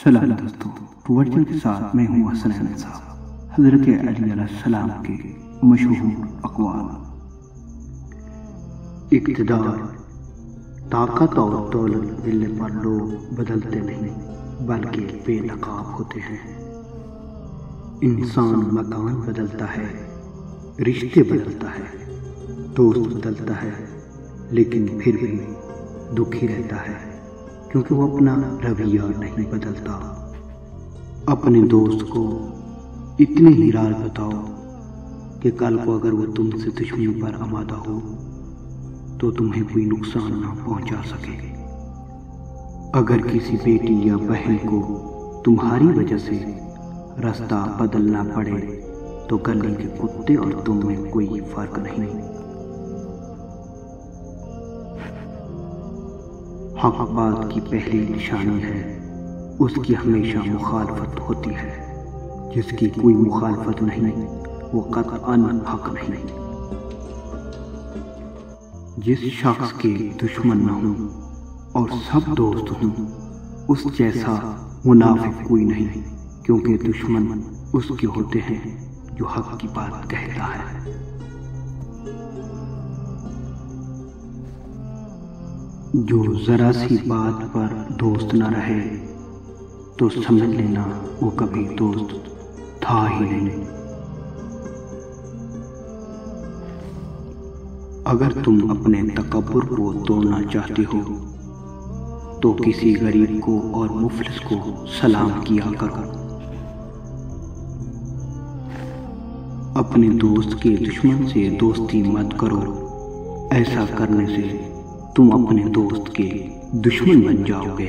सलाम दोस्तों, वर्जन के साथ मैं हूँ हसन अहमद साहब। हज़रत अली अलैहिस्सलाम के मशहूर अक़वाल। इक़्तिदार, ताकत और दौलत मिलने पर लोग बदलते नहीं बल्कि बेनकाब होते हैं। इंसान मकान बदलता है, रिश्ते बदलता है, दोस्त बदलता है, लेकिन फिर भी दुखी रहता है क्योंकि वो अपना रवैया नहीं बदलता। अपने दोस्त को इतनी ही राज बताओ कि कल को अगर वो तुमसे दुश्मनी पर आमादा हो तो तुम्हें कोई नुकसान ना पहुंचा सके। अगर किसी बेटी या बहन को तुम्हारी वजह से रास्ता बदलना पड़े तो गली के कुत्ते और तुम में कोई फर्क नहीं। हक बात की पहली निशानी है उसकी हमेशा मुखालफत होती है। जिसकी कोई मुखालफत नहीं वो कतअन हक नहीं। जिस शख्स के दुश्मन न हों और सब दोस्त हों उस जैसा मुनाफिक कोई नहीं, क्योंकि दुश्मन उसके होते हैं जो हक की बात कहता है। जो जरा सी बात पर दोस्त न रहे तो समझ लेना वो कभी दोस्त था ही नहीं। अगर तुम अपने तकब्बुर को तोड़ना चाहते हो तो किसी गरीब को और मुफलिस को सलाम किया करो। अपने दोस्त के दुश्मन से दोस्ती मत करो, ऐसा करने से तुम अपने दोस्त के दुश्मन बन जाओगे।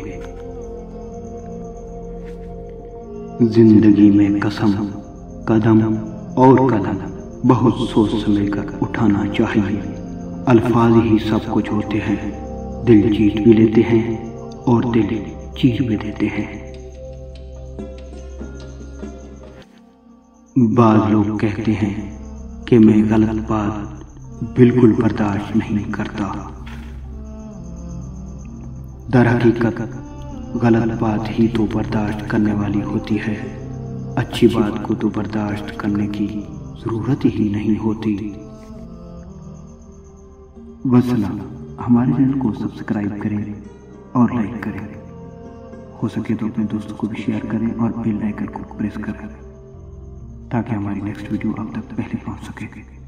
जिंदगी में कसम, कदम और कलम बहुत सोच समझ कर उठाना चाहिए। अल्फाज ही सब कुछ होते हैं, दिल जीत भी लेते हैं और दिल चीर भी देते हैं। बाद लोग कहते हैं कि मैं गलत बात बिल्कुल बर्दाश्त नहीं करता। दरहकीकत गलत बात ही तो बर्दाश्त करने वाली होती है, अच्छी बात को तो बर्दाश्त करने की जरूरत ही नहीं होती। वसलाम। हमारे चैनल को सब्सक्राइब करें और लाइक करें, हो सके तो अपने दोस्तों को भी शेयर करें और बेल आइकन को प्रेस करें ताकि हमारी नेक्स्ट वीडियो आप तक पहले पहुंच सके।